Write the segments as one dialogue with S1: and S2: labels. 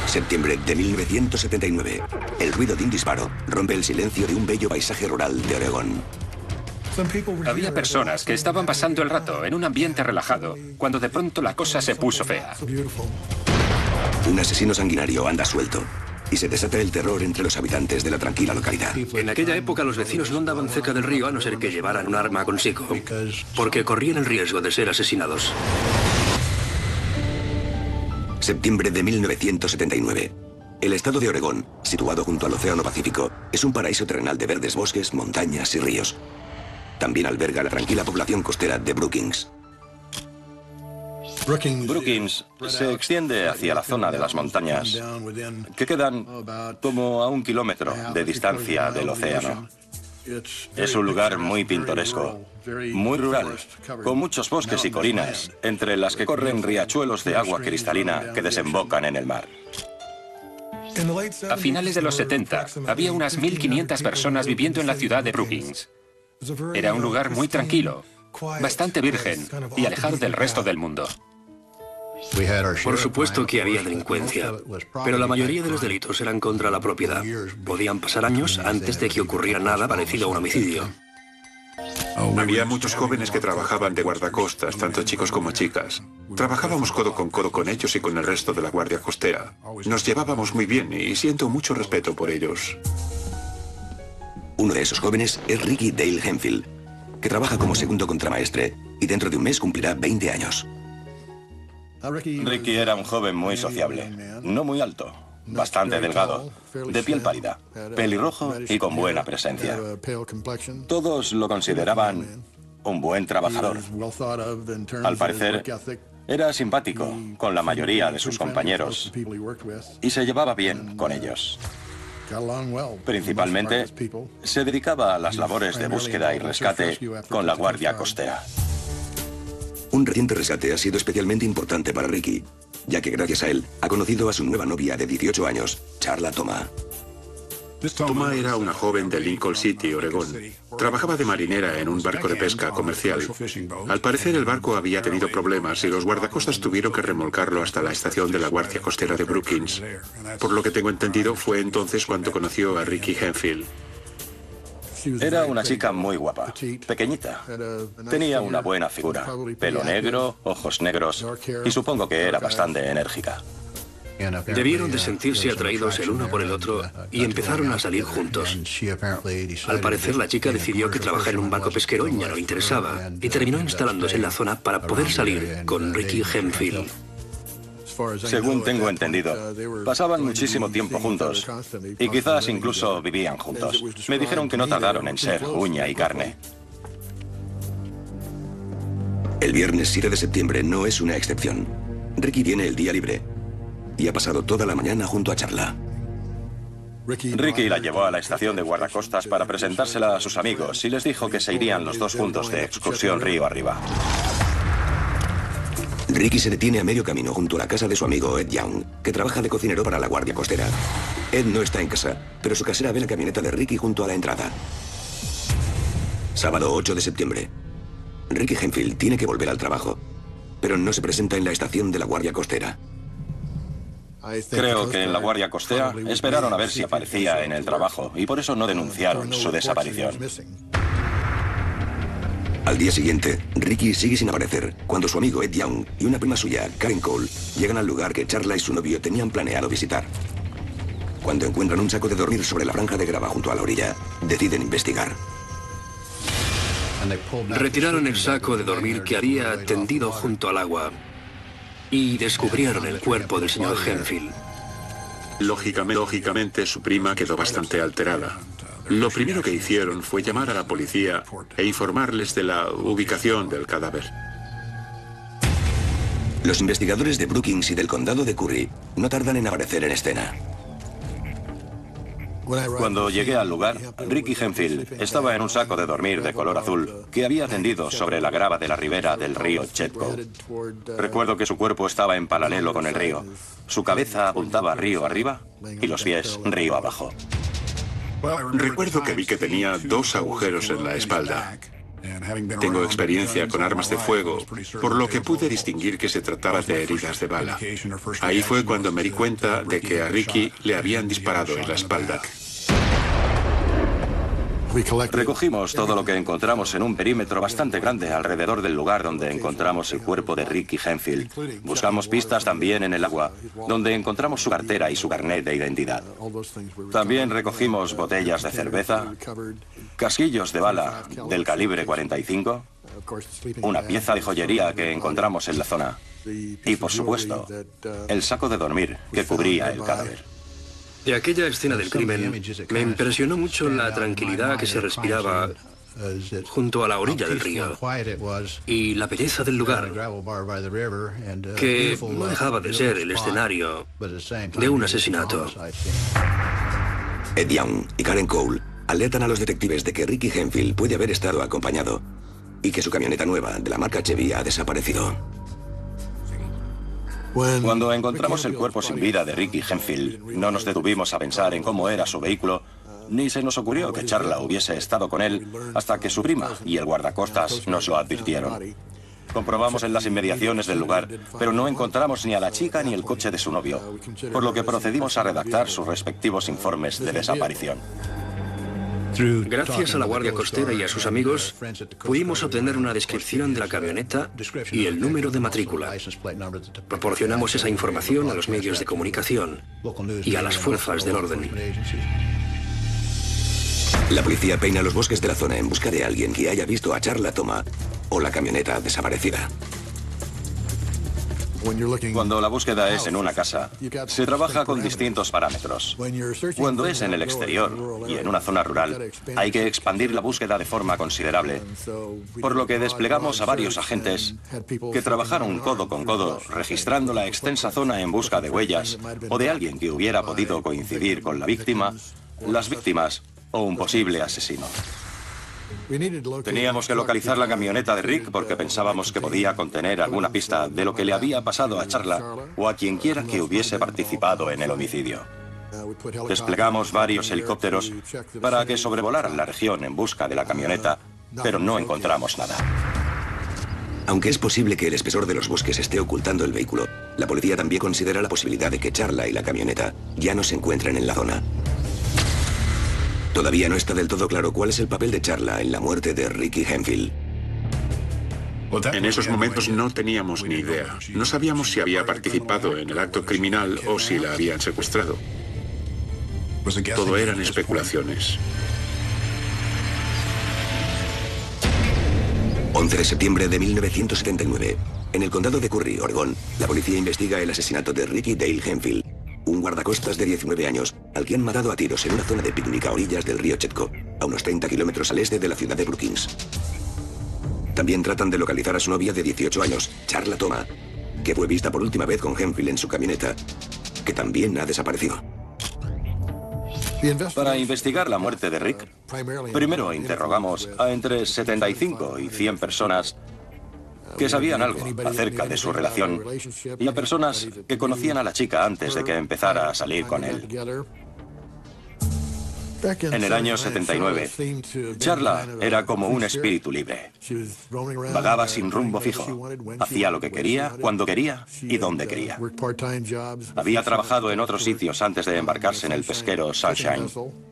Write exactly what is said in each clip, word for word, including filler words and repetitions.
S1: Septiembre de mil novecientos setenta y nueve. El ruido de un disparo rompe el silencio de un bello paisaje rural de Oregón.
S2: Había personas que estaban pasando el rato en un ambiente relajado, cuando de pronto la cosa se puso fea.
S1: Un asesino sanguinario anda suelto y se desata el terror entre los habitantes de la tranquila localidad.
S3: En aquella época los vecinos no andaban cerca del río a no ser que llevaran un arma consigo, porque corrían el riesgo de ser asesinados.
S1: Septiembre de mil novecientos setenta y nueve. El estado de Oregón, situado junto al Océano Pacífico, es un paraíso terrenal de verdes bosques, montañas y ríos. También alberga la tranquila población costera de Brookings.
S4: Brookings se extiende hacia la zona de las montañas, que quedan como a un kilómetro de distancia del océano. Es un lugar muy pintoresco, muy rural, con muchos bosques y colinas, entre las que corren riachuelos de agua cristalina que desembocan en el mar.
S2: A finales de los setenta, había unas mil quinientas personas viviendo en la ciudad de Brookings. Era un lugar muy tranquilo, bastante virgen y alejado del resto del mundo.
S3: Por supuesto que había delincuencia, pero la mayoría de los delitos eran contra la propiedad. Podían pasar años antes de que ocurriera nada parecido a un homicidio.
S5: Había muchos jóvenes que trabajaban de guardacostas, tanto chicos como chicas. Trabajábamos codo con codo con ellos y con el resto de la Guardia Costera. Nos llevábamos muy bien y siento mucho respeto por ellos.
S1: Uno de esos jóvenes es Ricky Dale Hemphill, que trabaja como segundo contramaestre y dentro de un mes cumplirá veinte años.
S4: Ricky era un joven muy sociable, no muy alto, bastante delgado, de piel pálida, pelirrojo y con buena presencia. Todos lo consideraban un buen trabajador. Al parecer, era simpático con la mayoría de sus compañeros y se llevaba bien con ellos. Principalmente, se dedicaba a las labores de búsqueda y rescate con la Guardia Costera.
S1: Un reciente rescate ha sido especialmente importante para Ricky, ya que gracias a él ha conocido a su nueva novia de dieciocho años, Charla Toma.
S5: Toma era una joven de Lincoln City, Oregón. Trabajaba de marinera en un barco de pesca comercial. Al parecer el barco había tenido problemas y los guardacostas tuvieron que remolcarlo hasta la estación de la Guardia Costera de Brookings. Por lo que tengo entendido, fue entonces cuando conoció a Ricky Hemphill.
S4: Era una chica muy guapa, pequeñita. Tenía una buena figura, pelo negro, ojos negros y supongo que era bastante enérgica.
S3: Debieron de sentirse atraídos el uno por el otro y empezaron a salir juntos. Al parecer la chica decidió que trabajar en un barco pesquero ya no le interesaba y terminó instalándose en la zona para poder salir con Ricky Hemphill.
S4: Según tengo entendido, pasaban muchísimo tiempo juntos y quizás incluso vivían juntos. Me dijeron que no tardaron en ser uña y carne.
S1: El viernes siete de septiembre no es una excepción. Ricky tiene el día libre y ha pasado toda la mañana junto a Charla.
S4: Ricky la llevó a la estación de guardacostas para presentársela a sus amigos y les dijo que se irían los dos juntos de excursión río arriba.
S1: Ricky se detiene a medio camino junto a la casa de su amigo Ed Young, que trabaja de cocinero para la Guardia Costera. Ed no está en casa, pero su casera ve la camioneta de Ricky junto a la entrada. Sábado ocho de septiembre. Ricky Hemphill tiene que volver al trabajo, pero no se presenta en la estación de la Guardia Costera.
S4: Creo que en la Guardia Costera esperaron a ver si aparecía en el trabajo y por eso no denunciaron su desaparición.
S1: Al día siguiente, Ricky sigue sin aparecer cuando su amigo Ed Young y una prima suya, Karen Cole, llegan al lugar que Charla y su novio tenían planeado visitar. Cuando encuentran un saco de dormir sobre la franja de grava junto a la orilla, deciden investigar.
S3: Retiraron el saco de dormir que había tendido junto al agua y descubrieron el cuerpo del señor Hemphill.
S5: Lógicamente, lógicamente, su prima quedó bastante alterada. Lo primero que hicieron fue llamar a la policía e informarles de la ubicación del cadáver.
S1: Los investigadores de Brookings y del condado de Curry no tardan en aparecer en escena.
S4: Cuando llegué al lugar, Ricky Hemphill estaba en un saco de dormir de color azul que había tendido sobre la grava de la ribera del río Chetco. Recuerdo que su cuerpo estaba en paralelo con el río. Su cabeza apuntaba río arriba y los pies río abajo.
S5: Recuerdo que vi que tenía dos agujeros en la espalda. Tengo experiencia con armas de fuego, por lo que pude distinguir que se trataba de heridas de bala. Ahí fue cuando me di cuenta de que a Ricky le habían disparado en la espalda.
S4: Recogimos todo lo que encontramos en un perímetro bastante grande alrededor del lugar donde encontramos el cuerpo de Ricky Hemphill. Buscamos pistas también en el agua, donde encontramos su cartera y su carnet de identidad. También recogimos botellas de cerveza, casquillos de bala del calibre cuarenta y cinco, una pieza de joyería que encontramos en la zona y, por supuesto, el saco de dormir que cubría el cadáver.
S3: De aquella escena del crimen, me impresionó mucho la tranquilidad que se respiraba junto a la orilla del río y la belleza del lugar, que no dejaba de ser el escenario de un asesinato.
S1: Ed Young y Karen Cole alertan a los detectives de que Ricky Hemphill puede haber estado acompañado y que su camioneta nueva de la marca Chevy ha desaparecido.
S4: Cuando encontramos el cuerpo sin vida de Ricky Hemphill, no nos detuvimos a pensar en cómo era su vehículo, ni se nos ocurrió que Charla hubiese estado con él hasta que su prima y el guardacostas nos lo advirtieron. Comprobamos en las inmediaciones del lugar, pero no encontramos ni a la chica ni el coche de su novio, por lo que procedimos a redactar sus respectivos informes de desaparición.
S3: Gracias a la Guardia Costera y a sus amigos, pudimos obtener una descripción de la camioneta y el número de matrícula. Proporcionamos esa información a los medios de comunicación y a las fuerzas del orden.
S1: La policía peina los bosques de la zona en busca de alguien que haya visto a Charla Toma o la camioneta desaparecida.
S4: Cuando la búsqueda es en una casa, se trabaja con distintos parámetros. Cuando es en el exterior y en una zona rural, hay que expandir la búsqueda de forma considerable, por lo que desplegamos a varios agentes que trabajaron codo con codo registrando la extensa zona en busca de huellas o de alguien que hubiera podido coincidir con la víctima, las víctimas o un posible asesino. Teníamos que localizar la camioneta de Rick porque pensábamos que podía contener alguna pista de lo que le había pasado a Charla o a quien quiera que hubiese participado en el homicidio. Desplegamos varios helicópteros para que sobrevolaran la región en busca de la camioneta, pero no encontramos nada.
S1: Aunque es posible que el espesor de los bosques esté ocultando el vehículo, la policía también considera la posibilidad de que Charla y la camioneta ya no se encuentren en la zona. Todavía no está del todo claro cuál es el papel de Charla en la muerte de Ricky Hemphill.
S5: En esos momentos no teníamos ni idea. No sabíamos si había participado en el acto criminal o si la habían secuestrado. Todo eran especulaciones.
S1: once de septiembre de mil novecientos setenta y nueve. En el condado de Curry, Oregón, la policía investiga el asesinato de Ricky Dale Hemphill, un guardacostas de diecinueve años, al que han matado a tiros en una zona de picnic a orillas del río Chetco, a unos treinta kilómetros al este de la ciudad de Brookings. También tratan de localizar a su novia de dieciocho años, Charla Toma, que fue vista por última vez con Hemphill en su camioneta, que también ha desaparecido.
S4: Para investigar la muerte de Rick, primero interrogamos a entre setenta y cinco y cien personas que sabían algo acerca de su relación y a personas que conocían a la chica antes de que empezara a salir con él. En el año setenta y nueve, Charla era como un espíritu libre. Vagaba sin rumbo fijo. Hacía lo que quería, cuando quería y donde quería. Había trabajado en otros sitios antes de embarcarse en el pesquero Sunshine.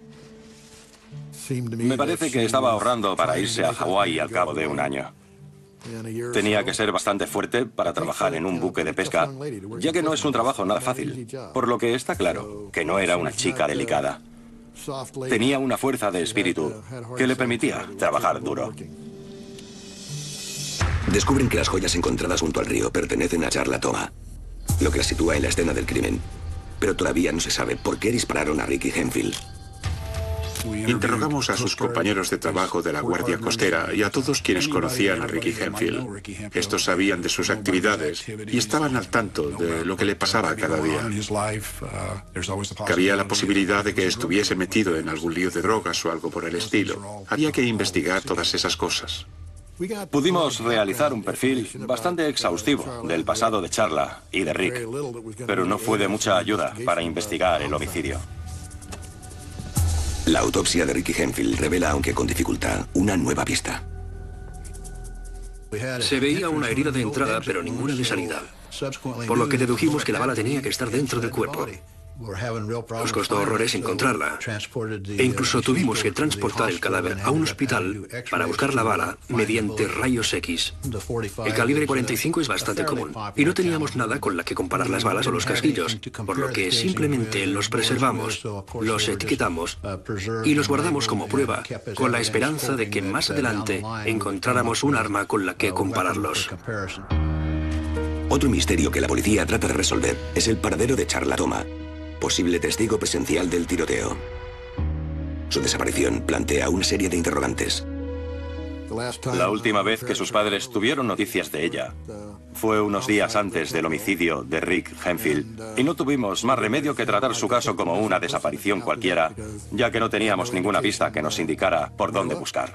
S4: Me parece que estaba ahorrando para irse a Hawái al cabo de un año. Tenía que ser bastante fuerte para trabajar en un buque de pesca, ya que no es un trabajo nada fácil, por lo que está claro que no era una chica delicada. Tenía una fuerza de espíritu que le permitía trabajar duro.
S1: Descubren que las joyas encontradas junto al río pertenecen a Charla Toma, lo que la sitúa en la escena del crimen. Pero todavía no se sabe por qué dispararon a Ricky Hemphill.
S5: Interrogamos a sus compañeros de trabajo de la Guardia Costera y a todos quienes conocían a Ricky Hemphill. Estos sabían de sus actividades y estaban al tanto de lo que le pasaba cada día. Cabía la posibilidad de que estuviese metido en algún lío de drogas o algo por el estilo. Había que investigar todas esas cosas.
S4: Pudimos realizar un perfil bastante exhaustivo del pasado de Charla y de Rick, pero no fue de mucha ayuda para investigar el homicidio.
S1: La autopsia de Ricky Hemphill revela, aunque con dificultad, una nueva pista.
S3: Se veía una herida de entrada, pero ninguna de salida, por lo que dedujimos que la bala tenía que estar dentro del cuerpo. Nos costó horrores encontrarla, e incluso tuvimos que transportar el cadáver a un hospital para buscar la bala mediante rayos X. El calibre cuarenta y cinco es bastante común, y no teníamos nada con la que comparar las balas o los casquillos, por lo que simplemente los preservamos, los etiquetamos y los guardamos como prueba, con la esperanza de que más adelante encontráramos un arma con la que compararlos.
S1: Otro misterio que la policía trata de resolver es el paradero de Charla Toma, posible testigo presencial del tiroteo. Su desaparición plantea una serie de interrogantes.
S4: La última vez que sus padres tuvieron noticias de ella fue unos días antes del homicidio de Rick Hemphill, y no tuvimos más remedio que tratar su caso como una desaparición cualquiera, ya que no teníamos ninguna pista que nos indicara por dónde buscar.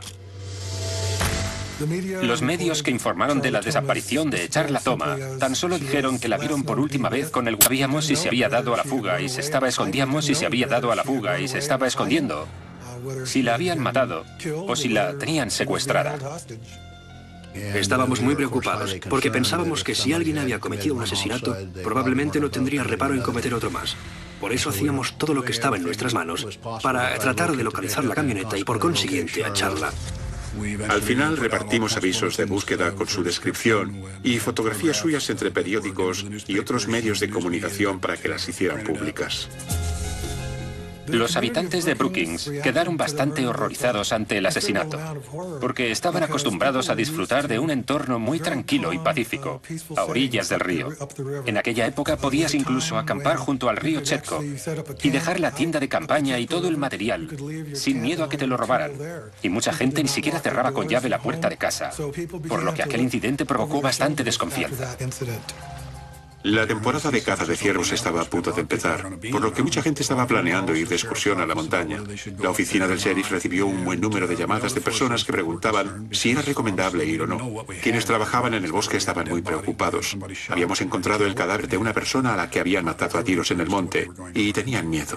S2: Los medios que informaron de la desaparición de Charla Toma tan solo dijeron que la vieron por última vez con el... Sabíamos si se había dado a la fuga y se estaba escondíamos si se había dado a la fuga y se estaba escondiendo, si la habían matado o si la tenían secuestrada.
S3: Estábamos muy preocupados, porque pensábamos que si alguien había cometido un asesinato, probablemente no tendría reparo en cometer otro más. Por eso hacíamos todo lo que estaba en nuestras manos para tratar de localizar la camioneta y por consiguiente a Charla.
S5: Al final repartimos avisos de búsqueda con su descripción y fotografías suyas entre periódicos y otros medios de comunicación para que las hicieran públicas.
S2: Los habitantes de Brookings quedaron bastante horrorizados ante el asesinato, porque estaban acostumbrados a disfrutar de un entorno muy tranquilo y pacífico, a orillas del río. En aquella época podías incluso acampar junto al río Chetco y dejar la tienda de campaña y todo el material, sin miedo a que te lo robaran. Y mucha gente ni siquiera cerraba con llave la puerta de casa, por lo que aquel incidente provocó bastante desconfianza.
S5: La temporada de caza de ciervos estaba a punto de empezar, por lo que mucha gente estaba planeando ir de excursión a la montaña. La oficina del sheriff recibió un buen número de llamadas de personas que preguntaban si era recomendable ir o no. Quienes trabajaban en el bosque estaban muy preocupados. Habíamos encontrado el cadáver de una persona a la que habían matado a tiros en el monte, y tenían miedo.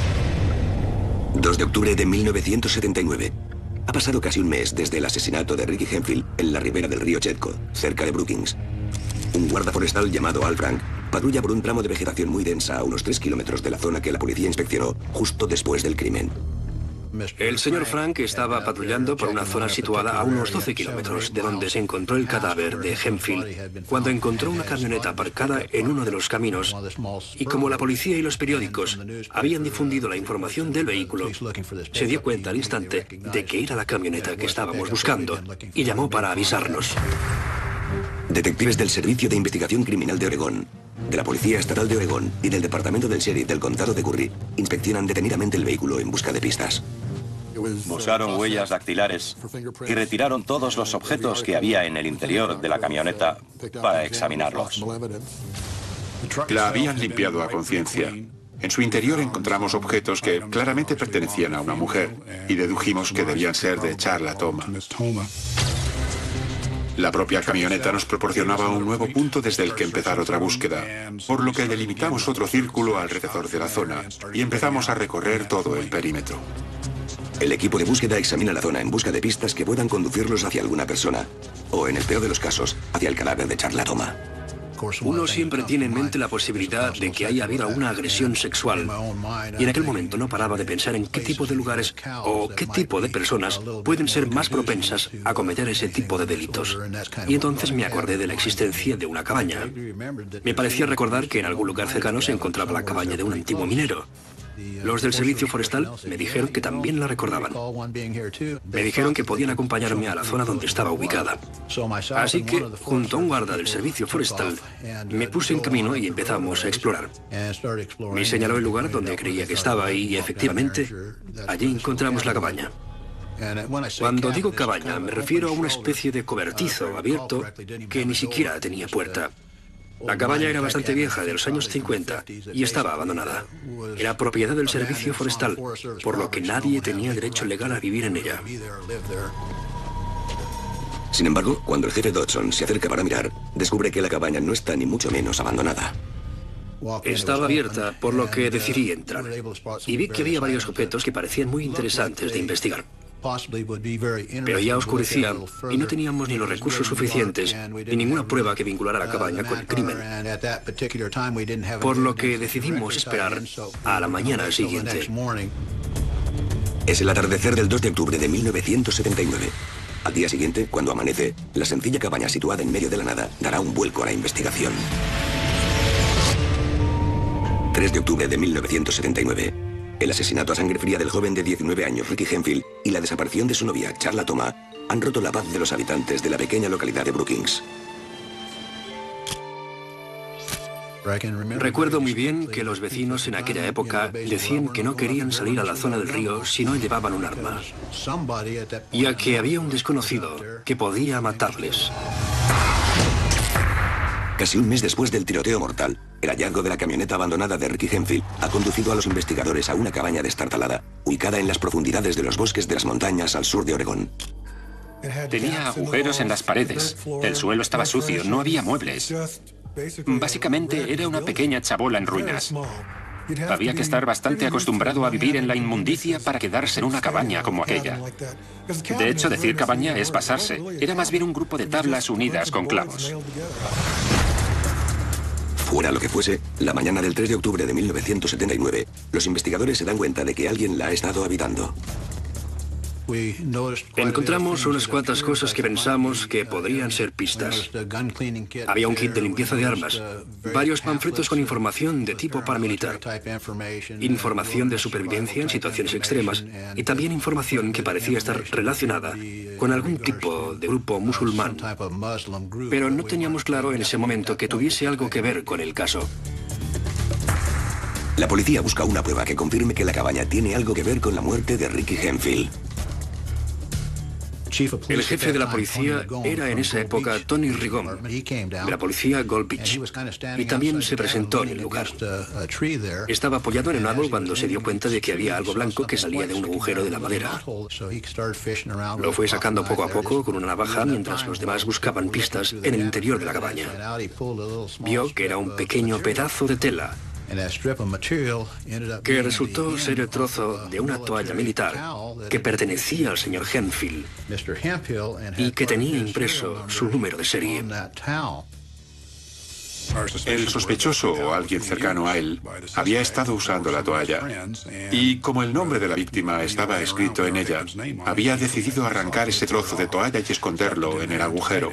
S1: dos de octubre de mil novecientos setenta y nueve. Ha pasado casi un mes desde el asesinato de Ricky Hemphill en la ribera del río Chetco, cerca de Brookings. Un guarda forestal llamado Al Frank patrulla por un tramo de vegetación muy densa a unos tres kilómetros de la zona que la policía inspeccionó justo después del crimen.
S3: El señor Frank estaba patrullando por una zona situada a unos doce kilómetros de donde se encontró el cadáver de Hemphill, cuando encontró una camioneta aparcada en uno de los caminos, y como la policía y los periódicos habían difundido la información del vehículo, se dio cuenta al instante de que era la camioneta que estábamos buscando y llamó para avisarnos.
S1: Detectives del Servicio de Investigación Criminal de Oregón, de la Policía Estatal de Oregón y del Departamento del Sheriff del Condado de Curry inspeccionan detenidamente el vehículo en busca de pistas.
S4: Buscaron huellas dactilares y retiraron todos los objetos que había en el interior de la camioneta para examinarlos.
S5: La habían limpiado a conciencia. En su interior encontramos objetos que claramente pertenecían a una mujer y dedujimos que debían ser de Charla Toma. La propia camioneta nos proporcionaba un nuevo punto desde el que empezar otra búsqueda, por lo que delimitamos otro círculo alrededor de la zona y empezamos a recorrer todo el perímetro.
S1: El equipo de búsqueda examina la zona en busca de pistas que puedan conducirlos hacia alguna persona, o en el peor de los casos, hacia el cadáver de Charla Toma.
S3: Uno siempre tiene en mente la posibilidad de que haya habido una agresión sexual, y en aquel momento no paraba de pensar en qué tipo de lugares o qué tipo de personas pueden ser más propensas a cometer ese tipo de delitos. Y entonces me acordé de la existencia de una cabaña. Me parecía recordar que en algún lugar cercano se encontraba la cabaña de un antiguo minero. Los del servicio forestal me dijeron que también la recordaban. Me dijeron que podían acompañarme a la zona donde estaba ubicada. Así que, junto a un guarda del servicio forestal, me puse en camino y empezamos a explorar. Me señaló el lugar donde creía que estaba y, efectivamente, allí encontramos la cabaña. Cuando digo cabaña, me refiero a una especie de cobertizo abierto que ni siquiera tenía puerta. La cabaña era bastante vieja, de los años cincuenta, y estaba abandonada. Era propiedad del servicio forestal, por lo que nadie tenía derecho legal a vivir en ella.
S1: Sin embargo, cuando el jefe Dodson se acerca para mirar, descubre que la cabaña no está ni mucho menos abandonada.
S3: Estaba abierta, por lo que decidí entrar, y vi que había varios objetos que parecían muy interesantes de investigar. Pero ya oscurecía y no teníamos ni los recursos suficientes ni ninguna prueba que vinculara la cabaña con el crimen. Por lo que decidimos esperar a la mañana siguiente.
S1: Es el atardecer del dos de octubre de mil novecientos setenta y nueve. Al día siguiente, cuando amanece, la sencilla cabaña situada en medio de la nada dará un vuelco a la investigación. tres de octubre de mil novecientos setenta y nueve. El asesinato a sangre fría del joven de diecinueve años Ricky Hemphill y la desaparición de su novia, Charla Thomas, han roto la paz de los habitantes de la pequeña localidad de Brookings.
S3: Recuerdo muy bien que los vecinos en aquella época decían que no querían salir a la zona del río si no llevaban un arma, ya que había un desconocido que podía matarles.
S1: Casi un mes después del tiroteo mortal, el hallazgo de la camioneta abandonada de Ricky Hemphill ha conducido a los investigadores a una cabaña destartalada, ubicada en las profundidades de los bosques de las montañas al sur de Oregón.
S2: Tenía agujeros en las paredes, el suelo estaba sucio, no había muebles. Básicamente era una pequeña chabola en ruinas. Había que estar bastante acostumbrado a vivir en la inmundicia para quedarse en una cabaña como aquella. De hecho, decir cabaña es pasarse. Era más bien un grupo de tablas unidas con clavos.
S1: Fuera lo que fuese, la mañana del tres de octubre de mil novecientos setenta y nueve, los investigadores se dan cuenta de que alguien la ha estado habitando.
S3: Encontramos unas cuantas cosas que pensamos que podrían ser pistas. Había un kit de limpieza de armas, varios panfletos con información de tipo paramilitar, información de supervivencia en situaciones extremas y también información que parecía estar relacionada con algún tipo de grupo musulmán. Pero no teníamos claro en ese momento que tuviese algo que ver con el caso.
S1: La policía busca una prueba que confirme que la cabaña tiene algo que ver con la muerte de Ricky Hemphill.
S3: El jefe de la policía era en esa época Tony Rigom, de la policía Gold Beach, y también se presentó en el lugar. Estaba apoyado en un árbol cuando se dio cuenta de que había algo blanco que salía de un agujero de la madera. Lo fue sacando poco a poco con una navaja mientras los demás buscaban pistas en el interior de la cabaña. Vio que era un pequeño pedazo de tela que resultó ser el trozo de una toalla militar que pertenecía al señor Hemphill y que tenía impreso su número de serie.
S5: El sospechoso o alguien cercano a él había estado usando la toalla y como el nombre de la víctima estaba escrito en ella, había decidido arrancar ese trozo de toalla y esconderlo en el agujero.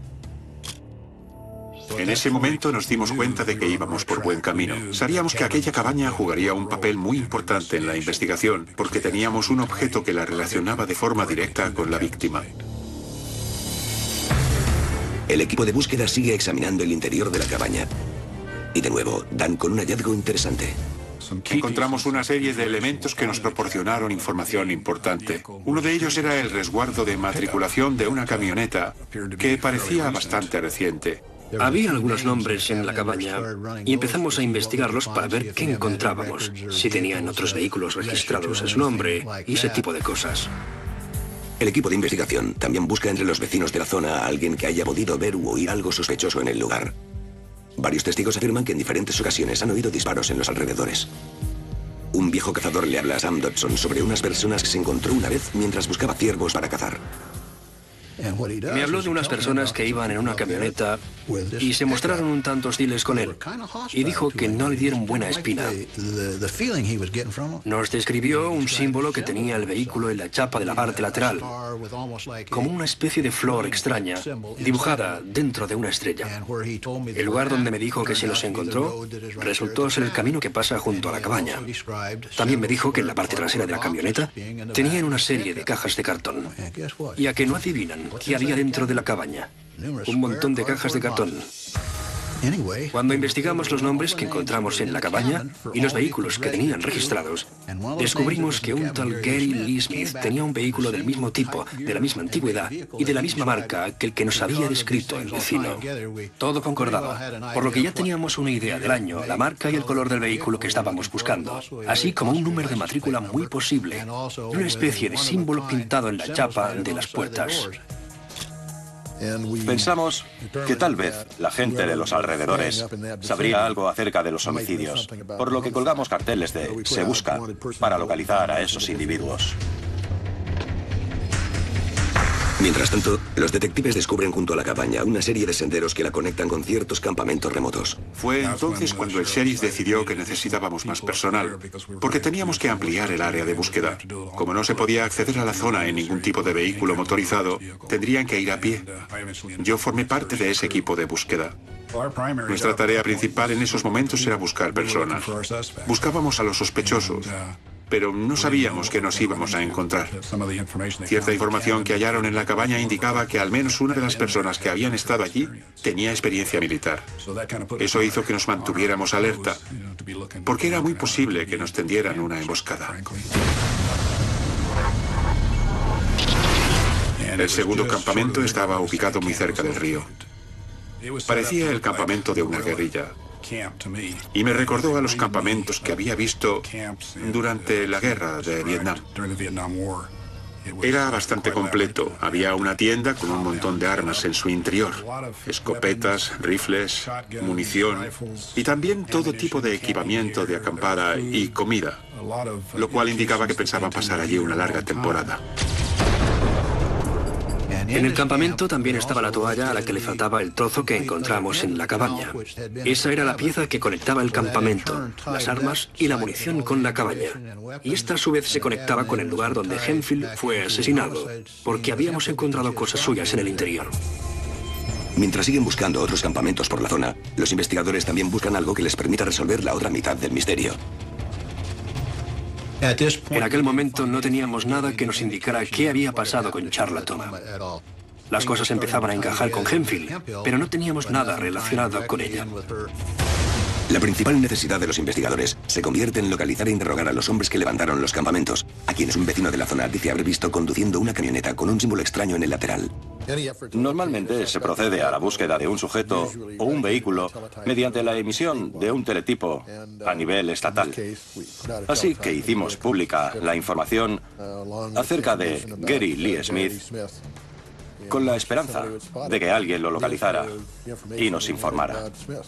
S5: En ese momento nos dimos cuenta de que íbamos por buen camino. Sabíamos que aquella cabaña jugaría un papel muy importante en la investigación porque teníamos un objeto que la relacionaba de forma directa con la víctima.
S1: El equipo de búsqueda sigue examinando el interior de la cabaña. Y de nuevo, dan con un hallazgo interesante.
S5: Encontramos una serie de elementos que nos proporcionaron información importante. Uno de ellos era el resguardo de matriculación de una camioneta que parecía bastante reciente.
S3: Había algunos nombres en la cabaña y empezamos a investigarlos para ver qué encontrábamos, si tenían otros vehículos registrados a su nombre y ese tipo de cosas.
S1: El equipo de investigación también busca entre los vecinos de la zona a alguien que haya podido ver u oír algo sospechoso en el lugar. Varios testigos afirman que en diferentes ocasiones han oído disparos en los alrededores. Un viejo cazador le habla a Sam Dodson sobre unas personas que se encontró una vez mientras buscaba ciervos para cazar.
S3: Me habló de unas personas que iban en una camioneta y se mostraron un tanto hostiles con él y dijo que no le dieron buena espina. Nos describió un símbolo que tenía el vehículo en la chapa de la parte lateral, como una especie de flor extraña dibujada dentro de una estrella. El lugar donde me dijo que se los encontró resultó ser el camino que pasa junto a la cabaña. También me dijo que en la parte trasera de la camioneta tenían una serie de cajas de cartón. Y a que no adivinan qué había dentro de la cabaña. Un montón de cajas de cartón. Cuando investigamos los nombres que encontramos en la cabaña y los vehículos que tenían registrados, descubrimos que un tal Gary Lee Smith tenía un vehículo del mismo tipo, de la misma antigüedad y de la misma marca que el que nos había descrito el vecino. Todo concordaba, por lo que ya teníamos una idea del año, la marca y el color del vehículo que estábamos buscando, así como un número de matrícula muy posible y una especie de símbolo pintado en la chapa de las puertas.
S4: Pensamos que tal vez la gente de los alrededores sabría algo acerca de los homicidios, por lo que colgamos carteles de "Se busca" para localizar a esos individuos.
S1: Mientras tanto, los detectives descubren junto a la cabaña una serie de senderos que la conectan con ciertos campamentos remotos.
S5: Fue entonces cuando el sheriff decidió que necesitábamos más personal, porque teníamos que ampliar el área de búsqueda. Como no se podía acceder a la zona en ningún tipo de vehículo motorizado, tendrían que ir a pie. Yo formé parte de ese equipo de búsqueda. Nuestra tarea principal en esos momentos era buscar personas. Buscábamos a los sospechosos, pero no sabíamos que nos íbamos a encontrar. Cierta información que hallaron en la cabaña indicaba que al menos una de las personas que habían estado allí tenía experiencia militar. Eso hizo que nos mantuviéramos alerta, porque era muy posible que nos tendieran una emboscada. El segundo campamento estaba ubicado muy cerca del río. Parecía el campamento de una guerrilla. Y me recordó a los campamentos que había visto durante la guerra de Vietnam. Era bastante completo. Había una tienda con un montón de armas en su interior. Escopetas, rifles, munición y también todo tipo de equipamiento de acampada y comida, lo cual indicaba que pensaban pasar allí una larga temporada.
S3: En el campamento también estaba la toalla a la que le faltaba el trozo que encontramos en la cabaña. Esa era la pieza que conectaba el campamento, las armas y la munición con la cabaña. Y esta a su vez se conectaba con el lugar donde Hemphill fue asesinado, porque habíamos encontrado cosas suyas en el interior.
S1: Mientras siguen buscando otros campamentos por la zona, los investigadores también buscan algo que les permita resolver la otra mitad del misterio.
S3: En aquel momento no teníamos nada que nos indicara qué había pasado con Charla Toma. Las cosas empezaban a encajar con Hemphill, pero no teníamos nada relacionado con ella.
S1: La principal necesidad de los investigadores se convierte en localizar e interrogar a los hombres que levantaron los campamentos, a quienes un vecino de la zona dice haber visto conduciendo una camioneta con un símbolo extraño en el lateral.
S4: Normalmente se procede a la búsqueda de un sujeto o un vehículo mediante la emisión de un teletipo a nivel estatal. Así que hicimos pública la información acerca de Gary Lee Smith con la esperanza de que alguien lo localizara y nos informara.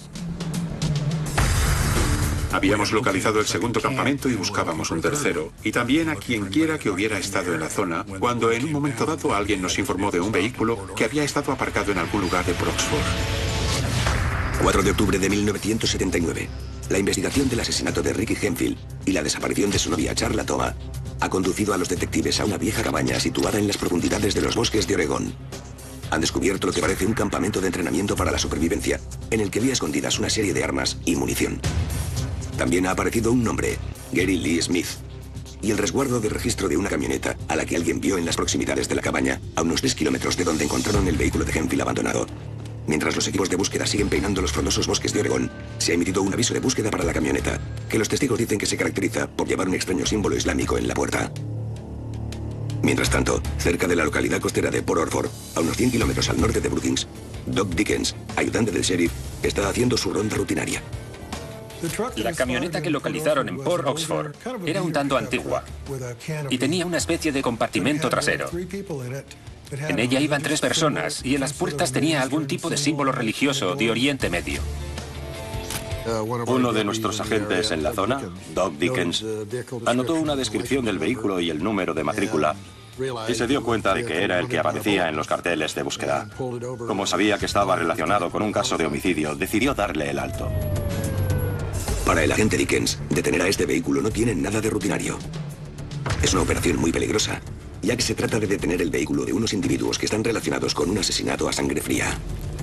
S5: Habíamos localizado el segundo campamento y buscábamos un tercero, y también a quien quiera que hubiera estado en la zona, cuando en un momento dado alguien nos informó de un vehículo que había estado aparcado en algún lugar de Oxford.
S1: cuatro de octubre de mil novecientos setenta y nueve. La investigación del asesinato de Ricky Hemphill y la desaparición de su novia Charla Toma ha conducido a los detectives a una vieja cabaña situada en las profundidades de los bosques de Oregón. Han descubierto lo que parece un campamento de entrenamiento para la supervivencia, en el que había escondidas una serie de armas y munición. También ha aparecido un nombre, Gary Lee Smith, y el resguardo de registro de una camioneta a la que alguien vio en las proximidades de la cabaña, a unos tres kilómetros de donde encontraron el vehículo de Hemphill abandonado. Mientras los equipos de búsqueda siguen peinando los frondosos bosques de Oregón, se ha emitido un aviso de búsqueda para la camioneta, que los testigos dicen que se caracteriza por llevar un extraño símbolo islámico en la puerta. Mientras tanto, cerca de la localidad costera de Port Orford, a unos cien kilómetros al norte de Brookings, Doc Dickens, ayudante del sheriff, está haciendo su ronda rutinaria.
S2: La camioneta que localizaron en Port Oxford era un tanto antigua y tenía una especie de compartimento trasero. En ella iban tres personas y en las puertas tenía algún tipo de símbolo religioso de Oriente Medio.
S4: Uno de nuestros agentes en la zona, Doc Dickens, anotó una descripción del vehículo y el número de matrícula y se dio cuenta de que era el que aparecía en los carteles de búsqueda. Como sabía que estaba relacionado con un caso de homicidio, decidió darle el alto.
S1: Para el agente Dickens, detener a este vehículo no tiene nada de rutinario. Es una operación muy peligrosa, ya que se trata de detener el vehículo de unos individuos que están relacionados con un asesinato a sangre fría.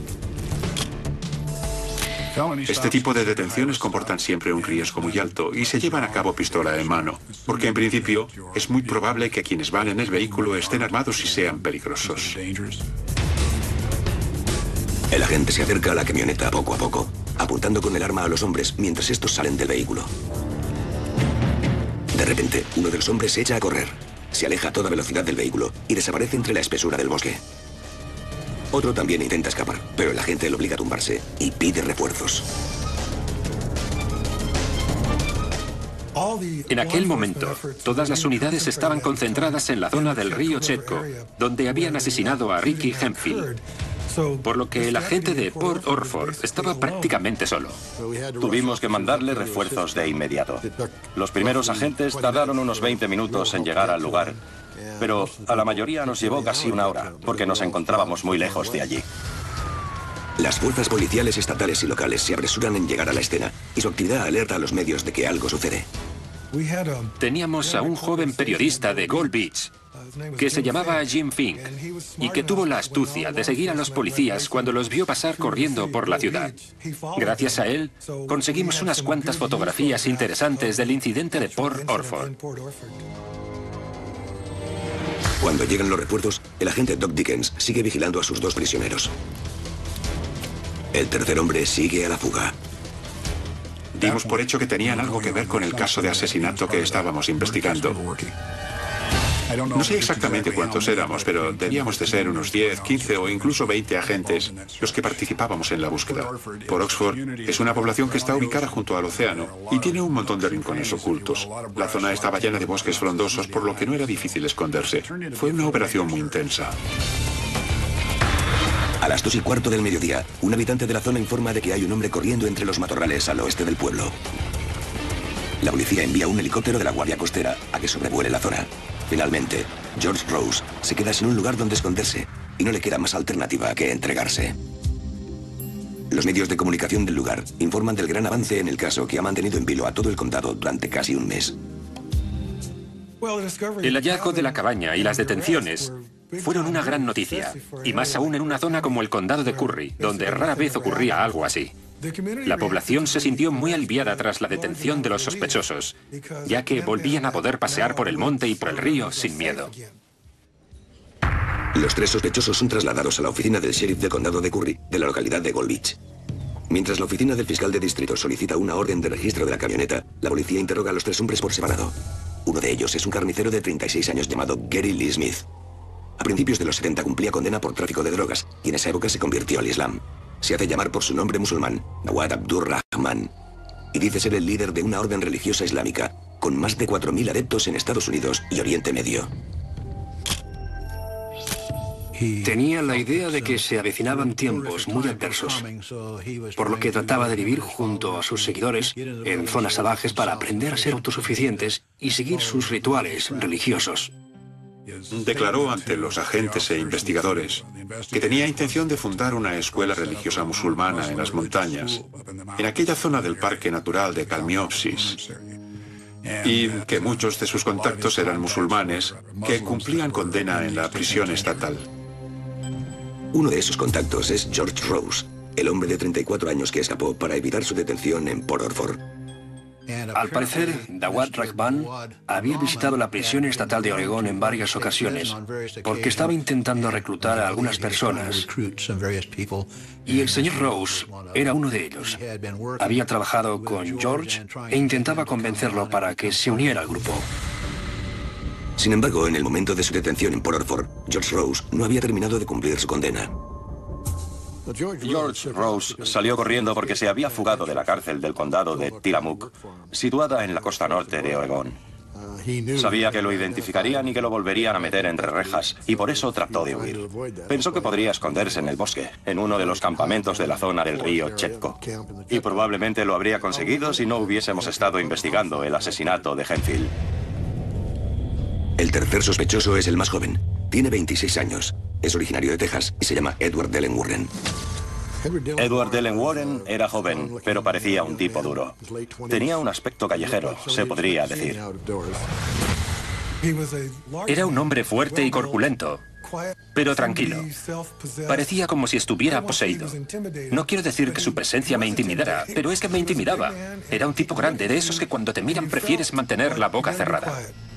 S5: Este tipo de detenciones comportan siempre un riesgo muy alto y se llevan a cabo pistola en mano, porque en principio es muy probable que quienes van en el vehículo estén armados y sean peligrosos.
S1: El agente se acerca a la camioneta poco a poco, apuntando con el arma a los hombres mientras estos salen del vehículo. De repente, uno de los hombres se echa a correr, se aleja a toda velocidad del vehículo y desaparece entre la espesura del bosque. Otro también intenta escapar, pero el agente le obliga a tumbarse y pide refuerzos.
S2: En aquel momento, todas las unidades estaban concentradas en la zona del río Chetco, donde habían asesinado a Ricky Hemphill. por lo que el agente de Port Orford estaba prácticamente solo.
S4: Tuvimos que mandarle refuerzos de inmediato. Los primeros agentes tardaron unos veinte minutos en llegar al lugar, pero a la mayoría nos llevó casi una hora, porque nos encontrábamos muy lejos de allí.
S1: Las fuerzas policiales estatales y locales se apresuran en llegar a la escena, y su actividad alerta a los medios de que algo sucede.
S2: Teníamos a un joven periodista de Gold Beach, que se llamaba Jim Fink, y que tuvo la astucia de seguir a los policías cuando los vio pasar corriendo por la ciudad. Gracias a él, conseguimos unas cuantas fotografías interesantes del incidente de Port Orford.
S1: Cuando llegan los refuerzos, el agente Doc Dickens sigue vigilando a sus dos prisioneros. El tercer hombre sigue a la fuga.
S5: Dimos por hecho que tenían algo que ver con el caso de asesinato que estábamos investigando. No sé exactamente cuántos éramos, pero debíamos de ser unos diez, quince o incluso veinte agentes los que participábamos en la búsqueda. Port Orford es una población que está ubicada junto al océano y tiene un montón de rincones ocultos. La zona estaba llena de bosques frondosos, por lo que no era difícil esconderse. Fue una operación muy intensa.
S1: A las dos y cuarto del mediodía, un habitante de la zona informa de que hay un hombre corriendo entre los matorrales al oeste del pueblo. La policía envía un helicóptero de la Guardia Costera a que sobrevuele la zona. Finalmente, George Rose se queda sin un lugar donde esconderse y no le queda más alternativa que entregarse. Los medios de comunicación del lugar informan del gran avance en el caso que ha mantenido en vilo a todo el condado durante casi un mes.
S2: El hallazgo de la cabaña y las detenciones fueron una gran noticia, y más aún en una zona como el condado de Curry, donde rara vez ocurría algo así. La población se sintió muy aliviada tras la detención de los sospechosos, ya que volvían a poder pasear por el monte y por el río sin miedo.
S1: Los tres sospechosos son trasladados a la oficina del sheriff del condado de Curry, de la localidad de Gold Beach. Mientras la oficina del fiscal de distrito solicita una orden de registro de la camioneta, la policía interroga a los tres hombres por separado. Uno de ellos es un carnicero de treinta y seis años llamado Gary Lee Smith. A principios de los setenta cumplía condena por tráfico de drogas y en esa época se convirtió al Islam. Se hace llamar por su nombre musulmán, Nawad Abdur Rahman, y dice ser el líder de una orden religiosa islámica con más de cuatro mil adeptos en Estados Unidos y Oriente Medio.
S3: Tenía la idea de que se avecinaban tiempos muy adversos, por lo que trataba de vivir junto a sus seguidores en zonas salvajes para aprender a ser autosuficientes y seguir sus rituales religiosos.
S5: Declaró ante los agentes e investigadores que tenía intención de fundar una escuela religiosa musulmana en las montañas, en aquella zona del Parque Natural de Kalmiopsis, y que muchos de sus contactos eran musulmanes que cumplían condena en la prisión estatal.
S1: Uno de esos contactos es George Rose, el hombre de treinta y cuatro años que escapó para evitar su detención en Port Orford.
S3: Al parecer, Nawad Rahman había visitado la prisión estatal de Oregón en varias ocasiones porque estaba intentando reclutar a algunas personas y el señor Rose era uno de ellos. Había trabajado con George e intentaba convencerlo para que se uniera al grupo.
S1: Sin embargo, en el momento de su detención en Port Orford, George Rose no había terminado de cumplir su condena.
S4: George Rose salió corriendo porque se había fugado de la cárcel del condado de Tillamook, situada en la costa norte de Oregón. Sabía que lo identificarían y que lo volverían a meter entre rejas, y por eso trató de huir. Pensó que podría esconderse en el bosque, en uno de los campamentos de la zona del río Chetco. Y probablemente lo habría conseguido si no hubiésemos estado investigando el asesinato de Hemphill.
S1: El tercer sospechoso es el más joven. Tiene veintiséis años. Es originario de Texas y se llama Edward Dellen Warren.
S4: Edward Dellen Warren era joven, pero parecía un tipo duro. Tenía un aspecto callejero, se podría decir.
S2: Era un hombre fuerte y corpulento, pero tranquilo. Parecía como si estuviera poseído. No quiero decir que su presencia me intimidara, pero es que me intimidaba. Era un tipo grande, de esos que cuando te miran prefieres mantener la boca cerrada.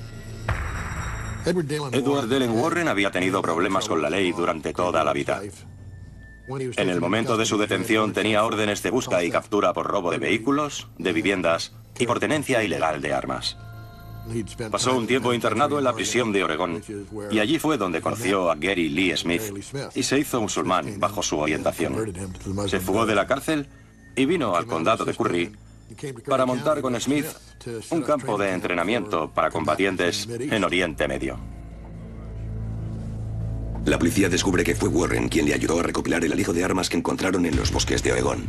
S4: Edward Dellen Warren había tenido problemas con la ley durante toda la vida. En el momento de su detención tenía órdenes de busca y captura por robo de vehículos, de viviendas y por tenencia ilegal de armas. Pasó un tiempo internado en la prisión de Oregón y allí fue donde conoció a Gary Lee Smith y se hizo musulmán bajo su orientación. Se fugó de la cárcel y vino al condado de Curry para montar con Smith un campo de entrenamiento para combatientes en Oriente Medio.
S1: La policía descubre que fue Warren quien le ayudó a recopilar el alijo de armas que encontraron en los bosques de Oregón.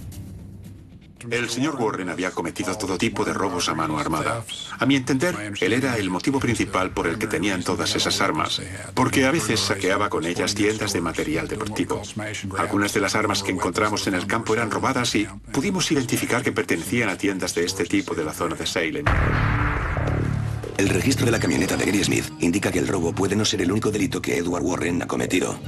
S5: El señor Warren había cometido todo tipo de robos a mano armada. A mi entender, él era el motivo principal por el que tenían todas esas armas, porque a veces saqueaba con ellas tiendas de material deportivo. Algunas de las armas que encontramos en el campo eran robadas y pudimos identificar que pertenecían a tiendas de este tipo de la zona de Salem.
S1: El registro de la camioneta de Gary Smith indica que el robo puede no ser el único delito que Edward Warren ha cometido.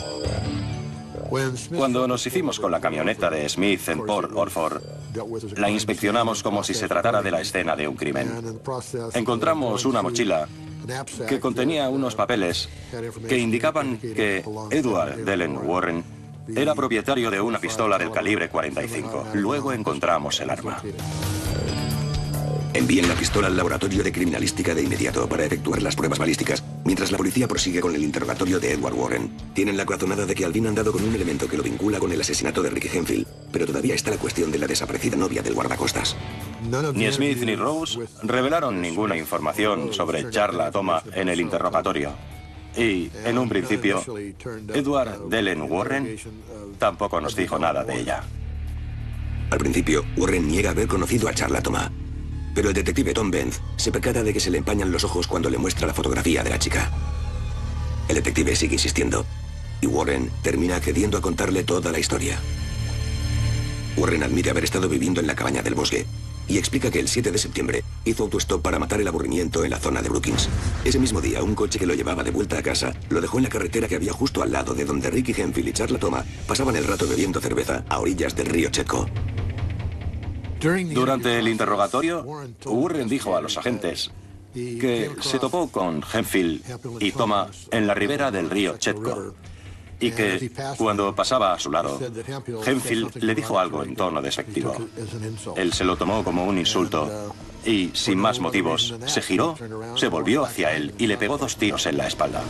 S4: Cuando nos hicimos con la camioneta de Smith en Port Orford, la inspeccionamos como si se tratara de la escena de un crimen. Encontramos una mochila que contenía unos papeles que indicaban que Edward Dellen Warren era propietario de una pistola del calibre cuarenta y cinco. Luego encontramos el arma.
S1: Envíen la pistola al laboratorio de criminalística de inmediato para efectuar las pruebas balísticas, mientras la policía prosigue con el interrogatorio de Edward Warren. Tienen la corazonada de que al fin han dado con un elemento que lo vincula con el asesinato de Ricky Hemphill, pero todavía está la cuestión de la desaparecida novia del guardacostas.
S4: Ni Smith ni Rose revelaron ninguna información sobre Charla Toma en el interrogatorio. Y, en un principio, Edward Dellen Warren tampoco nos dijo nada de ella.
S1: Al principio, Warren niega haber conocido a Charla Toma. Pero el detective Tom Benz se percata de que se le empañan los ojos cuando le muestra la fotografía de la chica. El detective sigue insistiendo, y Warren termina accediendo a contarle toda la historia. Warren admite haber estado viviendo en la cabaña del bosque, y explica que el siete de septiembre hizo autostop para matar el aburrimiento en la zona de Brookings. Ese mismo día, un coche que lo llevaba de vuelta a casa lo dejó en la carretera que había justo al lado de donde Ricky Hemphill y Charla Toma pasaban el rato bebiendo cerveza a orillas del río Chetco.
S4: Durante el interrogatorio, Warren dijo a los agentes que se topó con Hemphill y Toma en la ribera del río Chetco y que, cuando pasaba a su lado, Hemphill le dijo algo en tono despectivo. Él se lo tomó como un insulto y, sin más motivos, se giró, se volvió hacia él y le pegó dos tiros en la espalda.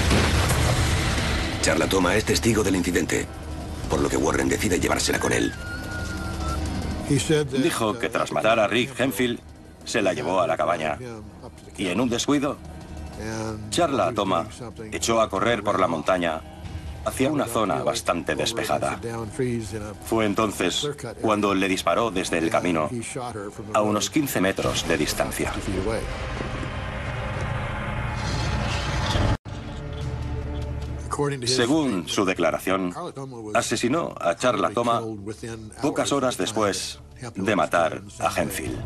S1: Charla Toma es testigo del incidente, por lo que Warren decide llevársela con él.
S4: Dijo que tras matar a Rick Hemphill, se la llevó a la cabaña y en un descuido, Charla Toma echó a correr por la montaña hacia una zona bastante despejada. Fue entonces cuando le disparó desde el camino a unos quince metros de distancia. Según su declaración, asesinó a Charla Toma pocas horas después de matar a Hemphill.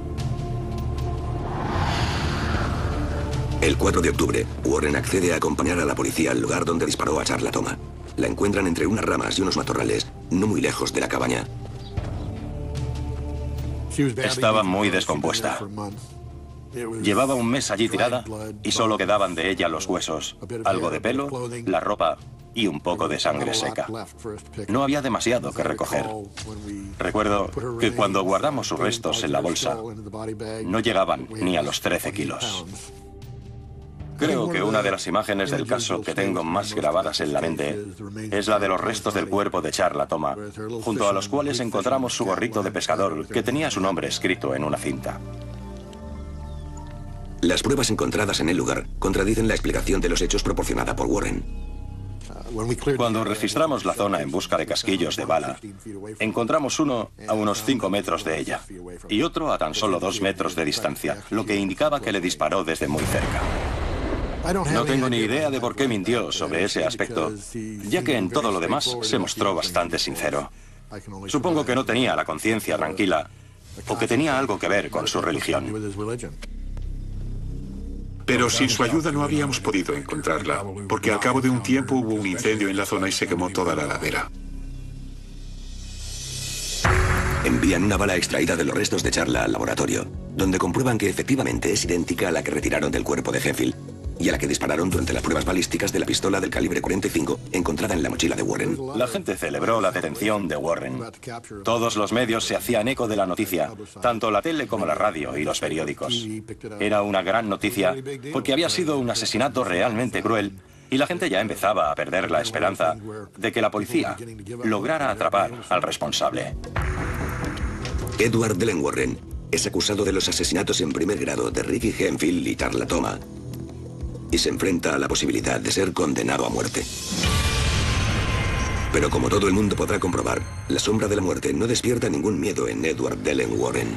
S1: El cuatro de octubre, Warren accede a acompañar a la policía al lugar donde disparó a Charla Toma. La encuentran entre unas ramas y unos matorrales, no muy lejos de la cabaña.
S4: Estaba muy descompuesta. Llevaba un mes allí tirada y solo quedaban de ella los huesos, algo de pelo, la ropa y un poco de sangre seca. No había demasiado que recoger. Recuerdo que cuando guardamos sus restos en la bolsa, no llegaban ni a los trece kilos. Creo que una de las imágenes del caso que tengo más grabadas en la mente es la de los restos del cuerpo de Charla Toma, junto a los cuales encontramos su gorrito de pescador que tenía su nombre escrito en una cinta.
S1: Las pruebas encontradas en el lugar contradicen la explicación de los hechos proporcionada por Warren.
S4: Cuando registramos la zona en busca de casquillos de bala, encontramos uno a unos cinco metros de ella y otro a tan solo dos metros de distancia, lo que indicaba que le disparó desde muy cerca. No tengo ni idea de por qué mintió sobre ese aspecto, ya que en todo lo demás se mostró bastante sincero. Supongo que no tenía la conciencia tranquila o que tenía algo que ver con su religión.
S5: Pero sin su ayuda no habíamos podido encontrarla, porque al cabo de un tiempo hubo un incendio en la zona y se quemó toda la ladera.
S1: Envían una bala extraída de los restos de Charla al laboratorio, donde comprueban que efectivamente es idéntica a la que retiraron del cuerpo de Hemphill y a la que dispararon durante las pruebas balísticas de la pistola del calibre cuarenta y cinco encontrada en la mochila de Warren.
S4: La gente celebró la detención de Warren. Todos los medios se hacían eco de la noticia, tanto la tele como la radio y los periódicos. Era una gran noticia porque había sido un asesinato realmente cruel y la gente ya empezaba a perder la esperanza de que la policía lograra atrapar al responsable.
S1: Edward Dellen Warren es acusado de los asesinatos en primer grado de Ricky Hemphill y Charla Toma. y se enfrenta a la posibilidad de ser condenado a muerte. Pero como todo el mundo podrá comprobar, la sombra de la muerte no despierta ningún miedo en Edward Dellen Warren.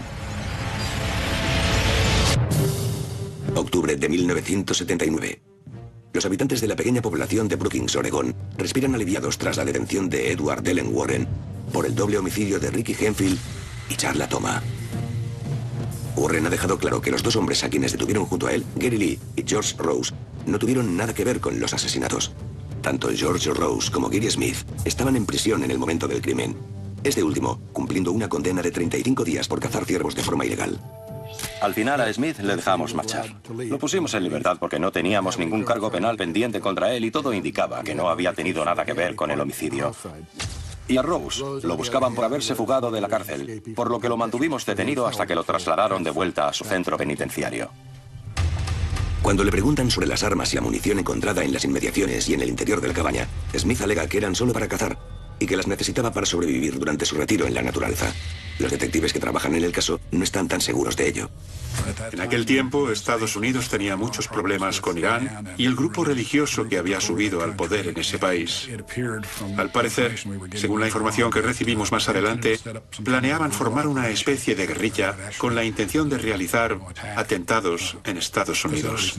S1: Octubre de mil novecientos setenta y nueve. Los habitantes de la pequeña población de Brookings, Oregón, respiran aliviados tras la detención de Edward Dellen Warren por el doble homicidio de Ricky Henfield y Charla Toma. Warren ha dejado claro que los dos hombres a quienes detuvieron junto a él, Gary Lee y George Rose, no tuvieron nada que ver con los asesinatos. Tanto George Rose como Gary Smith estaban en prisión en el momento del crimen. Este último, cumpliendo una condena de treinta y cinco días por cazar ciervos de forma ilegal.
S4: Al final a Smith le dejamos marchar. Lo pusimos en libertad porque no teníamos ningún cargo penal pendiente contra él y todo indicaba que no había tenido nada que ver con el homicidio. Y a Rose lo buscaban por haberse fugado de la cárcel, por lo que lo mantuvimos detenido hasta que lo trasladaron de vuelta a su centro penitenciario.
S1: Cuando le preguntan sobre las armas y la munición encontrada en las inmediaciones y en el interior de la cabaña, Smith alega que eran solo para cazar y que las necesitaba para sobrevivir durante su retiro en la naturaleza. Los detectives que trabajan en el caso no están tan seguros de ello.
S5: En aquel tiempo, Estados Unidos tenía muchos problemas con Irán y el grupo religioso que había subido al poder en ese país. Al parecer, según la información que recibimos más adelante, planeaban formar una especie de guerrilla con la intención de realizar atentados en Estados Unidos.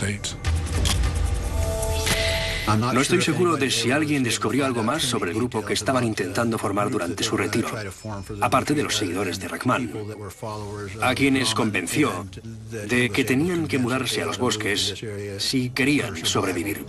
S3: No estoy seguro de si alguien descubrió algo más sobre el grupo que estaban intentando formar durante su retiro, aparte de los seguidores de Rahman, a quienes convenció de que tenían que mudarse a los bosques si querían sobrevivir.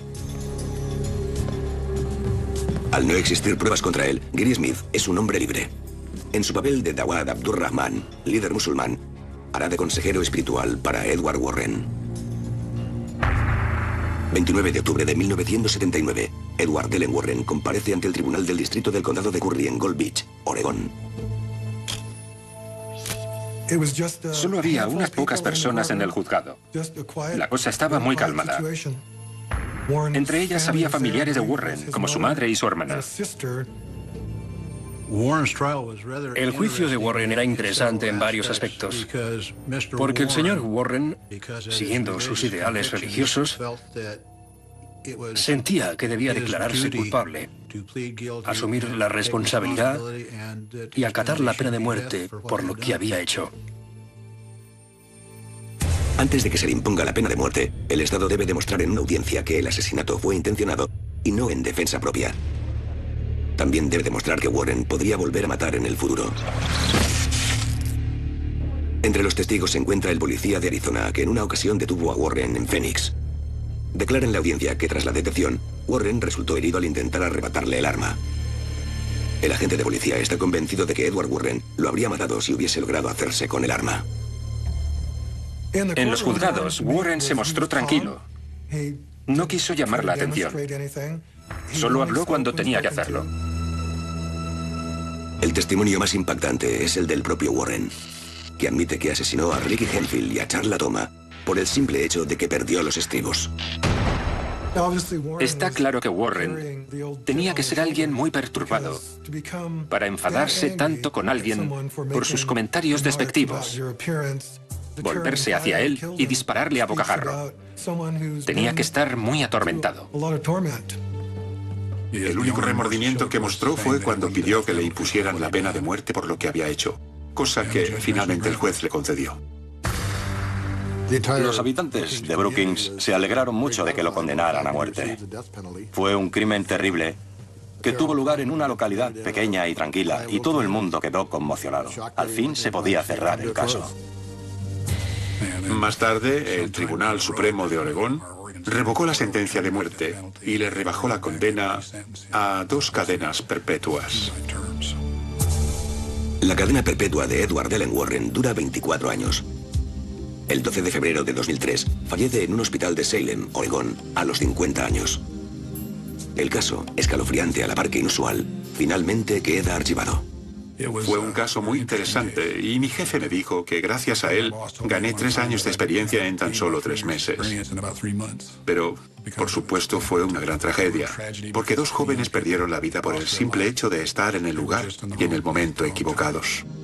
S1: Al no existir pruebas contra él, Gary Smith es un hombre libre. En su papel de Dawad Abdurrahman, líder musulmán, hará de consejero espiritual para Edward Warren. veintinueve de octubre de mil novecientos setenta y nueve, Edward Dellen Warren comparece ante el Tribunal del Distrito del Condado de Curry en Gold Beach, Oregón.
S2: Solo había unas pocas personas en el juzgado. La cosa estaba muy calmada. Entre ellas había familiares de Warren, como su madre y su hermana.
S3: El juicio de Warren era interesante en varios aspectos, porque el señor Warren, siguiendo sus ideales religiosos, sentía que debía declararse culpable, asumir la responsabilidad y acatar la pena de muerte por lo que había hecho.
S1: Antes de que se le imponga la pena de muerte, el Estado debe demostrar en una audiencia que el asesinato fue intencionado y no en defensa propia. También debe demostrar que Warren podría volver a matar en el futuro. Entre los testigos se encuentra el policía de Arizona, que en una ocasión detuvo a Warren en Phoenix. Declara en la audiencia que tras la detención, Warren resultó herido al intentar arrebatarle el arma. El agente de policía está convencido de que Edward Warren lo habría matado si hubiese logrado hacerse con el arma.
S2: En los juzgados, Warren se mostró tranquilo. No quiso llamar la atención. Solo habló cuando tenía que hacerlo.
S1: El testimonio más impactante es el del propio Warren, que admite que asesinó a Ricky Henfield y a Charla Toma por el simple hecho de que perdió los estribos.
S2: Está claro que Warren tenía que ser alguien muy perturbado para enfadarse tanto con alguien por sus comentarios despectivos, volverse hacia él y dispararle a bocajarro. Tenía que estar muy atormentado.
S5: El único remordimiento que mostró fue cuando pidió que le impusieran la pena de muerte por lo que había hecho, cosa que finalmente el juez le concedió.
S4: Los habitantes de Brookings se alegraron mucho de que lo condenaran a muerte. Fue un crimen terrible que tuvo lugar en una localidad pequeña y tranquila, y todo el mundo quedó conmocionado. Al fin se podía cerrar el caso.
S5: Más tarde, el Tribunal Supremo de Oregón revocó la sentencia de muerte y le rebajó la condena a dos cadenas perpetuas.
S1: La cadena perpetua de Edward Dellen Warren dura veinticuatro años. El doce de febrero de dos mil tres fallece en un hospital de Salem, Oregón, a los cincuenta años. El caso, escalofriante a la par que inusual, finalmente queda archivado.
S5: Fue un caso muy interesante y mi jefe me dijo que gracias a él gané tres años de experiencia en tan solo tres meses. Pero, por supuesto, fue una gran tragedia, porque dos jóvenes perdieron la vida por el simple hecho de estar en el lugar y en el momento equivocados.